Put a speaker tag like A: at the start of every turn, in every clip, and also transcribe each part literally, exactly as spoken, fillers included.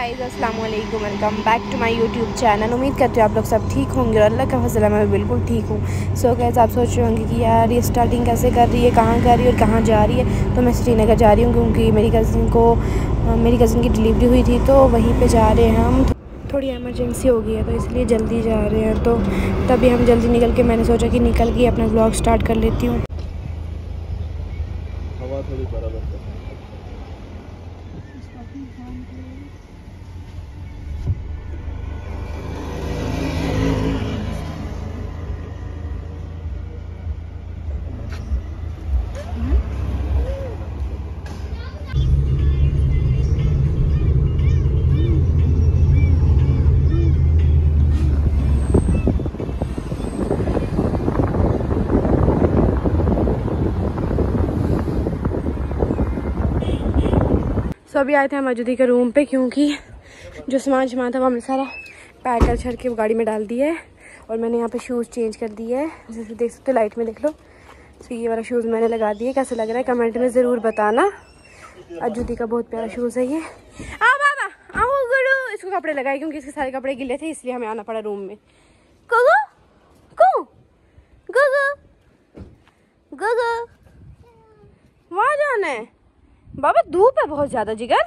A: Guys, अस्सलाम वालेकुम, welcome back to my YouTube channel. उम्मीद करती हूँ आप लोग सब ठीक होंगे और अल्लाह का फजल है मैं बिल्कुल ठीक हूँ। सो गाइस, आप सोच रहे होंगे कि यार ये स्टार्टिंग कैसे कर रही है, कहाँ कर रही है और कहाँ जा रही है। तो मैं श्रीनगर जा रही हूँ क्योंकि मेरी कज़िन को मेरी कज़िन की डिलीवरी हुई थी, तो वहीं पर जा रहे हैं हम। थोड़ी एमरजेंसी हो गई है तो इसलिए जल्दी जा रहे हैं। तो तभी हम जल्दी निकल के मैंने सोचा कि निकल के अपना व्लॉग स्टार्ट कर लेती हूँ।
B: हवा थोड़ी बराबर कर।
A: सो अभी आए थे हम अजुदी के रूम पे क्योंकि जो सामान सामान था वो हमने सारा पैक कर छड़ के वो गाड़ी में डाल दिया है। और मैंने यहाँ पे शूज़ चेंज कर दिए है, जैसे देख सकते हो लाइट में देख लो। तो ये वाला शूज़ मैंने लगा दिया, कैसा लग रहा है कमेंट में ज़रूर बताना। अजुदी का बहुत प्यारा शूज़ है ये। आओ बाबा आओ गुरु, इसको कपड़े लगाए क्योंकि इसके सारे कपड़े गिले थे इसलिए हमें आना पड़ा रूम में। गुगु गु गुगु गुगु वहाँ जाना है बाबा, धूप है बहुत ज़्यादा जिगर।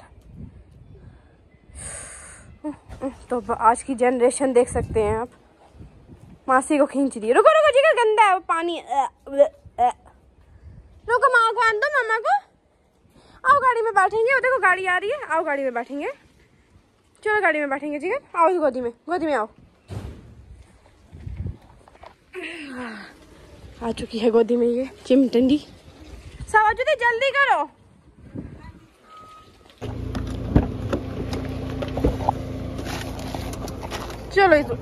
A: तो आज की जनरेशन देख सकते हैं आप, मासी को खींच रही है। रुको रुको जिगर, गंदा है पानी। रुको माँ को आन दो, मामा को। आओ गाड़ी में बैठेंगे, वो देखो गाड़ी आ रही है। आओ गाड़ी में बैठेंगे, चलो गाड़ी में बैठेंगे जिगर। आओ इस गोदी में, गोदी में आओ। आ चुकी है गोदी में ये चिमटंडी। सब अजुदी जल्दी करो। चलो इस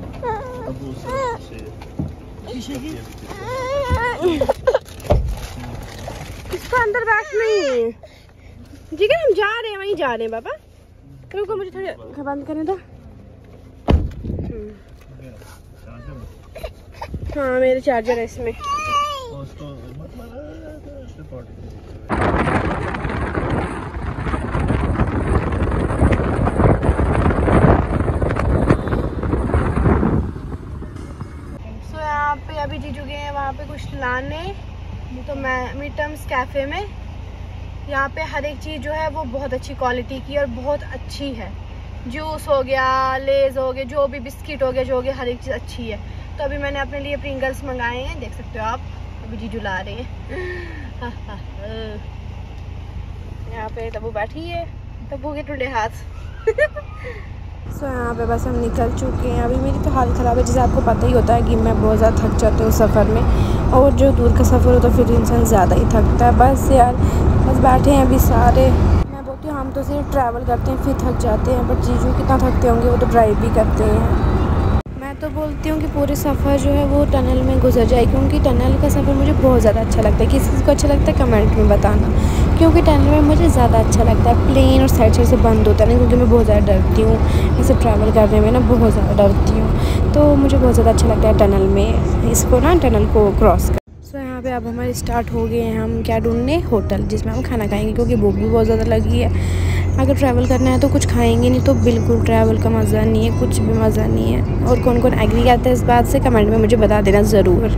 A: इसको अंदर बैठ नहीं जिगर, हम जा रहे हैं वहीं जा रहे हैं बाबा। रुको मुझे थोड़ी बंद करने दो। हाँ मेरे चार्जर है इसमें। अभी जीजू गए हैं वहाँ पे कुछ लाने, तो मैं मिटम्स कैफ़े में। यहाँ पे हर एक चीज़ जो है वो बहुत अच्छी क्वालिटी की और बहुत अच्छी है। जूस हो गया, लेज़ हो गए, जो भी बिस्किट हो गया, जो हो गया, हर एक चीज़ अच्छी है। तो अभी मैंने अपने लिए प्रिंगल्स मंगाए हैं, देख सकते हो आप। अभी जीजू ला रहे हैं। यहाँ पे तब्बू बैठी है, तब्बू के टुंडे हाथ। सो so, यहाँ पे बस हम निकल चुके हैं। अभी मेरी तो हालत ख़राब है, जैसे आपको पता ही होता है कि मैं बहुत ज़्यादा थक जाती हूँ सफ़र में, और जो दूर का सफ़र हो तो फिर इंसान ज़्यादा ही थकता है। बस यार बस बैठे हैं अभी सारे। मैं बोलती हूँ हम तो सिर्फ ट्रैवल करते हैं फिर थक जाते हैं, बट जीजू कितना थकते होंगे, वो तो ड्राइव भी करते हैं। मैं तो बोलती हूँ कि पूरे सफ़र जो है वो टनल में गुजर जाए, क्योंकि टनल का सफ़र मुझे बहुत ज़्यादा अच्छा लगता है। किसी चीज़ को अच्छा लगता है कमेंट में बताना, क्योंकि टनल में मुझे ज़्यादा अच्छा लगता है। प्लेन और साइड साइड से बंद होता है ना, क्योंकि मैं बहुत ज़्यादा डरती हूँ ऐसे ट्रैवल करने में ना, बहुत ज़्यादा डरती हूँ। तो मुझे बहुत ज़्यादा अच्छा लगता है टनल में, इसको ना टनल को क्रॉस कर। सो यहाँ पे अब हमारे स्टार्ट हो गए हैं हम क्या ढूंढने, होटल जिसमें हम खाना खाएंगे, क्योंकि भूख भी बहुत ज़्यादा लगी है। अगर ट्रैवल करना है तो कुछ खाएंगे नहीं तो बिल्कुल ट्रैवल का मज़ा नहीं है, कुछ भी मज़ा नहीं है। और कौन कौन एग्री करता है इस बात से कमेंट में मुझे बता देना ज़रूर।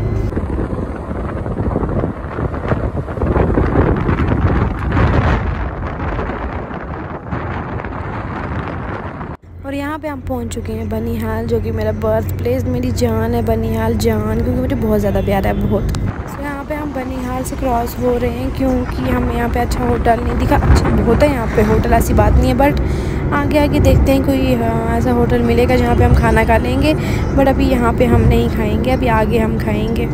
A: और यहाँ पे हम पहुँच चुके हैं बनिहाल, जो कि मेरा बर्थ प्लेस, मेरी जान है बनिहाल जान, क्योंकि मुझे बहुत ज़्यादा प्यारा है बहुत। तो यहाँ पे हम बनिहाल से क्रॉस हो रहे हैं क्योंकि हमें यहाँ पे अच्छा होटल नहीं दिखा। अच्छा बहुत है यहाँ पे होटल, ऐसी बात नहीं है, बट आगे आगे देखते हैं कोई हाँ, ऐसा होटल मिलेगा जहाँ पे हम खाना खा लेंगे। बट अभी यहाँ पे हम नहीं खाएँगे, अभी आगे हम खाएँगे।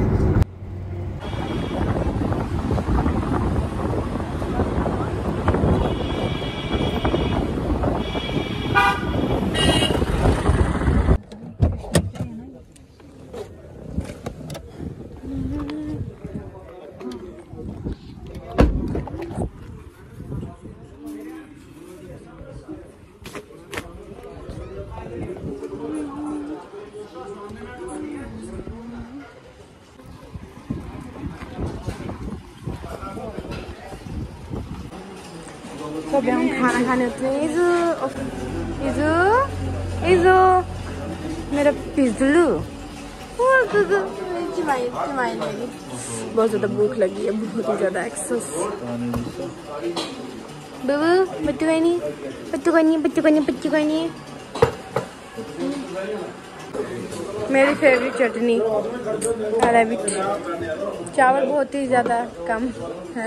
A: तो अभी हम खाना खाने उतरे। इज़ू इज़ू इज़ू मेरा पिज़्ज़ू बहुत ज़्यादा भूख लगी है, बहुत ही ज़्यादा एक्सेस। बाबू बच्चू खानी बच्चू खानी बच्चू खानी बच्चू खानी मेरी फेवरेट चटनी अरेबिक। चावल बहुत ही ज़्यादा कम है।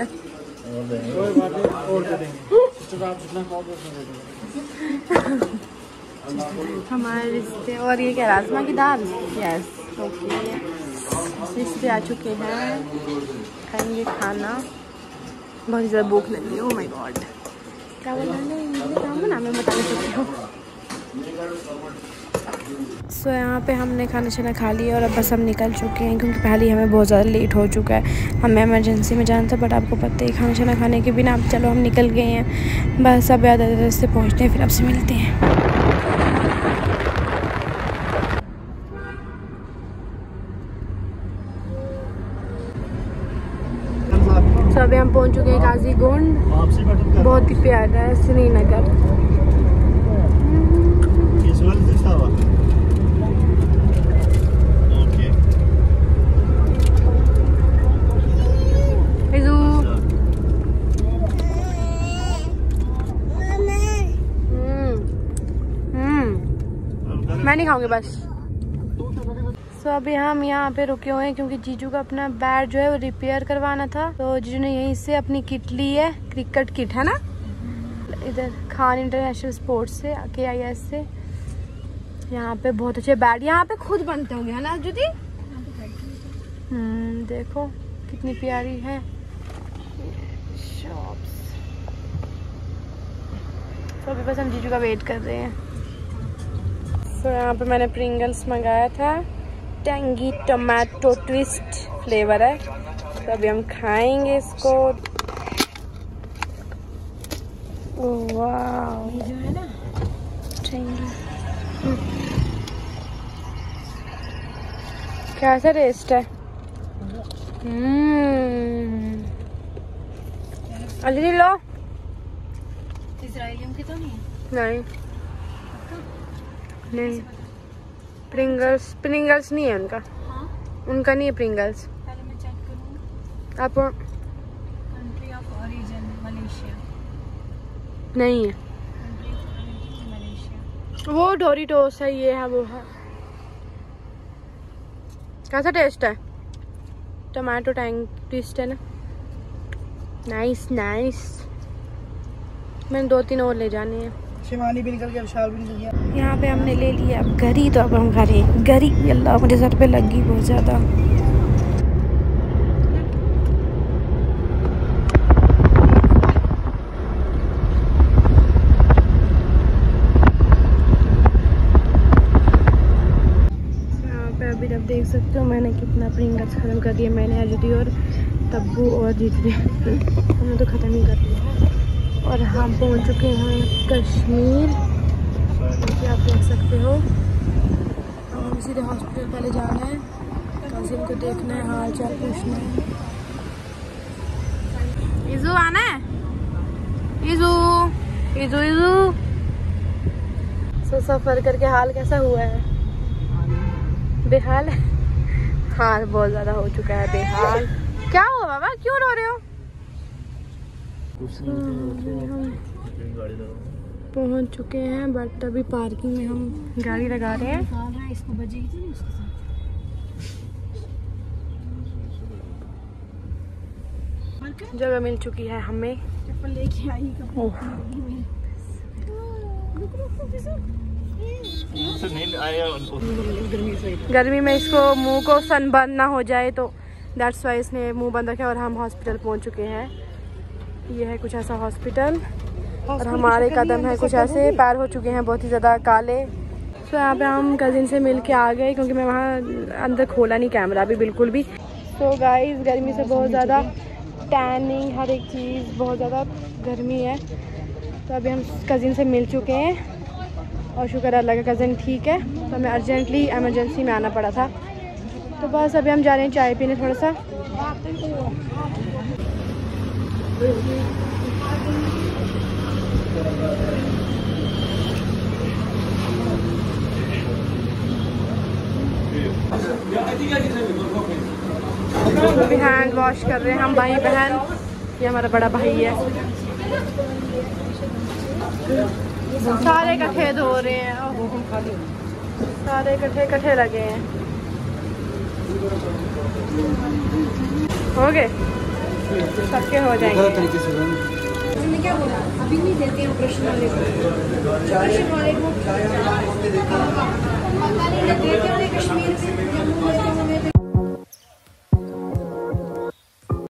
A: हमारे रिश्ते और ये क्या राजमा की दाल? यस ओके, रिश्ते आ चुके हैं, खाएंगे खाना। बहुत ज़्यादा भूख लगी है। ओह माय गॉड, क्या बनाना है मैं बता नहीं सकती हूँ। सो so, यहाँ पे हमने खाना शाना खा लिया और अब बस हम निकल चुके हैं क्योंकि पहले हमें बहुत ज़्यादा लेट हो चुका है। हमें इमरजेंसी में जाना था, बट आपको पता है खाना शाना खाने के बिना अब चलो हम निकल गए हैं। बस अब आधा आधा से पहुँचते हैं, फिर आपसे मिलते हैं। तो अभी हम पहुँच चुके हैं काजीगुंड, बहुत ही प्यारा है श्रीनगर। मैं नहीं खाऊंगी बस। सो so, अभी हम यहाँ पे रुके हुए हैं क्योंकि जीजू का अपना बैट जो है वो रिपेयर करवाना था। तो जीजू ने यहीं से अपनी किट ली है, क्रिकेट किट है ना, इधर खान इंटरनेशनल स्पोर्ट्स से, के आई एस से। यहाँ पे बहुत अच्छे बैट यहाँ पे खुद बनते होंगे है ना जुदी? हम्म देखो कितनी प्यारी है शॉप्स। तो अभी बस हम जीजू का वेट कर रहे हैं। तो यहाँ पे मैंने प्रिंगल्स मंगाया था, टेंगी टोमेटो ट्विस्ट फ्लेवर है। तो अभी हम खाएंगे इसको। वाह ये जो है ना टेंगी, कैसा टेस्ट है? हम्म अजरी लो। इजराइलियम की तो नहीं है? नहीं नहीं, प्रिंगल्स प्रिंगल्स नहीं है उनका। हाँ? उनका नहीं है प्रिंगल्स। पहले मैं चेक करूँ। आप कंट्री ऑफ ओरिजिन मलेशिया नहीं है। Country of origin Malaysia. वो डोरिटोस है, ये है वो है। कैसा टेस्ट है? टमाटो टैंग ट्विस्ट है ना, नाइस नाइस। मैंने दो तीन और ले जाने हैं। शिवानी भी निकल गया, विशाल भी निकल गया। यहाँ पे हमने ले लिया अब गरी, तो अब हम खा रहे हैं गरी। अल्लाह मुझे सर पे लगी बहुत ज़्यादा। यहाँ पे अभी आप देख सकते हो मैंने कितना प्रिंगल्स ख़त्म कर दिया। मैंने अजदी और तब्बू और जीजू हमने तो ख़त्म ही कर दिया। और हम पहुँच चुके हैं कश्मीर, जैसे आप देख सकते हो। हम सीधे हॉस्पिटल पहले जाना है, कासिम को देखना है, हाल चाल पूछना है। इज़ू आना है? इज़ू इज़ू इज़ू सो सफ़र करके हाल कैसा हुआ है? बेहाल है। हाल बहुत ज़्यादा हो चुका है बेहाल। क्या हुआ बाबा, क्यों रो रहे हो? पहुंच चुके हैं, बट अभी पार्किंग में हम गाड़ी लगा रहे हैं। इसको बजेगी उसके साथ। जगह मिल चुकी है हमें। चप्पल लेके आई गर्मी में इसको मुंह को सनबर्न ना हो जाए, तो दैट्स वाई इसने मुंह बंद रखा। और हम हॉस्पिटल पहुंच चुके हैं। ये है कुछ ऐसा हॉस्पिटल, और हमारे कदम है कुछ ऐसे, पैर हो चुके हैं बहुत ही ज़्यादा काले। सो यहाँ पे हम कज़िन से मिल के आ गए क्योंकि मैं वहाँ अंदर खोला नहीं कैमरा अभी बिल्कुल भी। सो गाइस गर्मी से बहुत ज़्यादा टैनिंग, हर एक चीज़ बहुत ज़्यादा गर्मी है। तो अभी हम कज़िन से मिल चुके हैं और शुक्र अल्लाह का कज़िन ठीक है। तो हमें अर्जेंटली एमरजेंसी में आना पड़ा था। तो बस अभी हम जा रहे हैं चाय पीने थोड़ा सा। अभी हैंड वॉश कर रहे हैं हम भाई बहन। ये हमारा बड़ा भाई है, सारे इकट्ठे धो रहे हैं, सारे इकट्ठे इकट्ठे लगे हैं। हो गए, सबके हो जाएंगे। क्या बोला अभी नहीं देते हैं प्रश्न वाले को, प्रश्न वाले को कश्मीर से